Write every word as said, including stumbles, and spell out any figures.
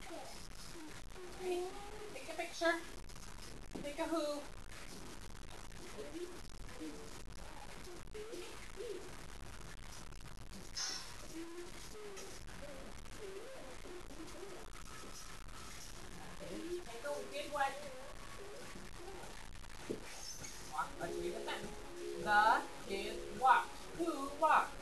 Hey, take a picture. Take a who. Take a good one. Walk, let's read it then. The kid walked. Who walked?